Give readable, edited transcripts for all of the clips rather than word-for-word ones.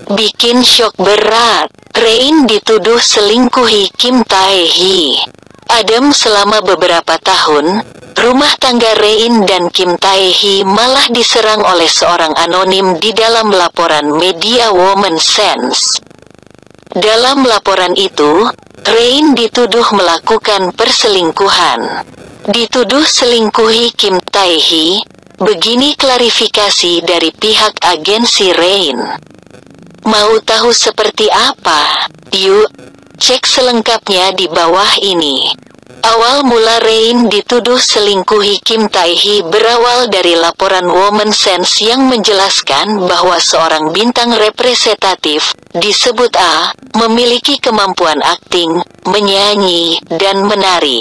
Bikin syok berat. Rain dituduh selingkuhi Kim Tae-hee. Adem selama beberapa tahun, rumah tangga Rain dan Kim Tae-hee malah diserang oleh seorang anonim di dalam laporan media Woman Sense. Dalam laporan itu, Rain dituduh melakukan perselingkuhan. Dituduh selingkuhi Kim Tae-hee, begini klarifikasi dari pihak agensi Rain. Mau tahu seperti apa? Yuk, cek selengkapnya di bawah ini. Awal mula Rain dituduh selingkuhi Kim Tae-hee berawal dari laporan Woman Sense yang menjelaskan bahwa seorang bintang representatif, disebut A, memiliki kemampuan akting, menyanyi, dan menari.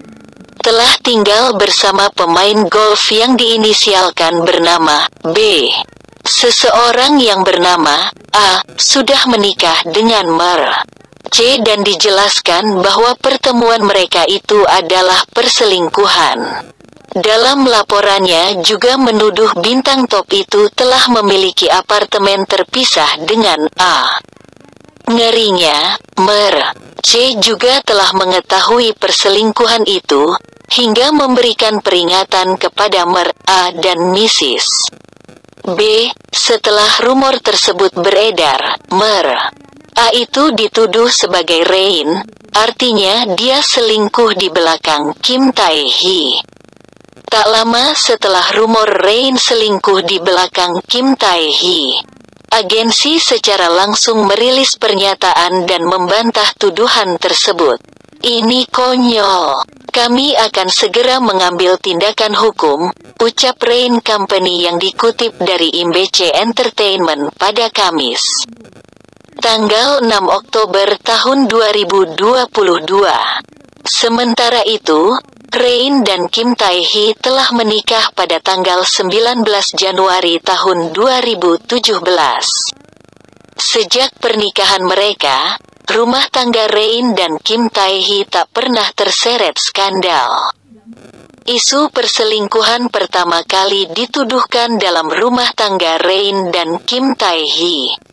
Telah tinggal bersama pemain golf yang diinisialkan bernama B. Seseorang yang bernama A sudah menikah dengan Mer C dan dijelaskan bahwa pertemuan mereka itu adalah perselingkuhan. Dalam laporannya juga menuduh bintang top itu telah memiliki apartemen terpisah dengan A. Ngerinya, Mer C juga telah mengetahui perselingkuhan itu, hingga memberikan peringatan kepada Mer A dan Mrs. B. Setelah rumor tersebut beredar, Mer A itu dituduh sebagai Rain, artinya dia selingkuh di belakang Kim Tae-hee. Tak lama setelah rumor Rain selingkuh di belakang Kim Tae-hee, agensi secara langsung merilis pernyataan dan membantah tuduhan tersebut. Ini konyol. Kami akan segera mengambil tindakan hukum, ucap Rain Company yang dikutip dari IMBC Entertainment pada Kamis, tanggal 6 Oktober tahun 2022. Sementara itu, Rain dan Kim Tae-hee telah menikah pada tanggal 19 Januari tahun 2017. Sejak pernikahan mereka, rumah tangga Rain dan Kim Tae-hee tak pernah terseret skandal. Isu perselingkuhan pertama kali dituduhkan dalam rumah tangga Rain dan Kim Tae-hee.